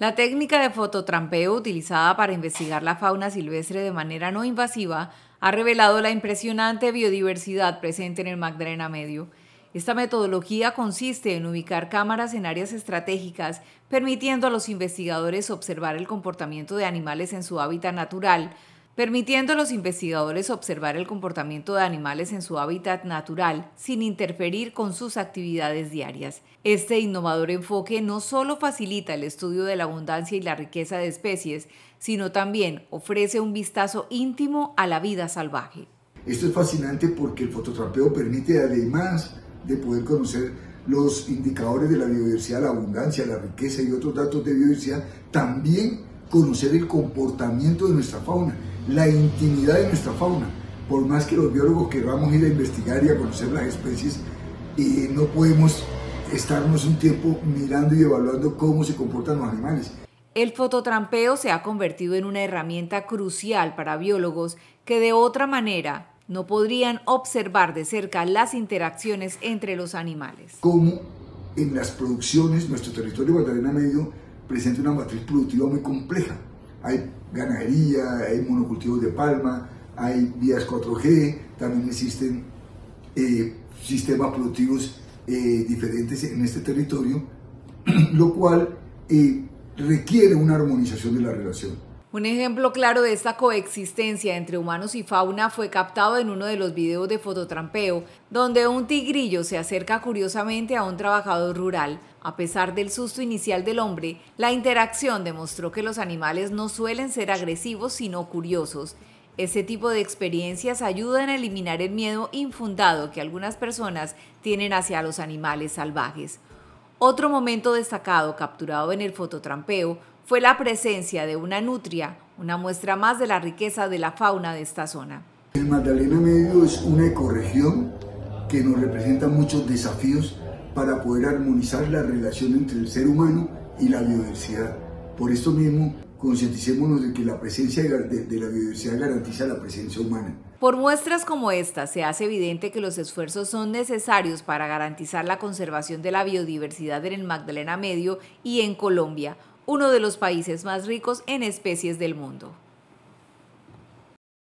La técnica de fototrampeo utilizada para investigar la fauna silvestre de manera no invasiva ha revelado la impresionante biodiversidad presente en el Magdalena Medio. Esta metodología consiste en ubicar cámaras en áreas estratégicas, permitiendo a los investigadores observar el comportamiento de animales en su hábitat natural, sin interferir con sus actividades diarias. Este innovador enfoque no solo facilita el estudio de la abundancia y la riqueza de especies, sino también ofrece un vistazo íntimo a la vida salvaje. Esto es fascinante porque el fototrampeo permite, además de poder conocer los indicadores de la biodiversidad, la abundancia, la riqueza y otros datos de biodiversidad, también conocer el comportamiento de nuestra fauna, la intimidad de nuestra fauna. Por más que los biólogos queramos ir a investigar y a conocer las especies, no podemos estarnos un tiempo mirando y evaluando cómo se comportan los animales. El fototrampeo se ha convertido en una herramienta crucial para biólogos que de otra manera no podrían observar de cerca las interacciones entre los animales. Como en las producciones, nuestro territorio Magdalena Medio presenta una matriz productiva muy compleja. Hay ganadería, hay monocultivos de palma, hay vías 4G, también existen sistemas productivos diferentes en este territorio, lo cual requiere una armonización de la relación. Un ejemplo claro de esta coexistencia entre humanos y fauna fue captado en uno de los videos de fototrampeo, donde un tigrillo se acerca curiosamente a un trabajador rural. A pesar del susto inicial del hombre, la interacción demostró que los animales no suelen ser agresivos, sino curiosos. Este tipo de experiencias ayudan a eliminar el miedo infundado que algunas personas tienen hacia los animales salvajes. Otro momento destacado capturado en el fototrampeo fue la presencia de una nutria, una muestra más de la riqueza de la fauna de esta zona. El Magdalena Medio es una ecorregión que nos representa muchos desafíos para poder armonizar la relación entre el ser humano y la biodiversidad. Por esto mismo, concienticémonos de que la presencia de la biodiversidad garantiza la presencia humana. Por muestras como esta, se hace evidente que los esfuerzos son necesarios para garantizar la conservación de la biodiversidad en el Magdalena Medio y en Colombia, uno de los países más ricos en especies del mundo.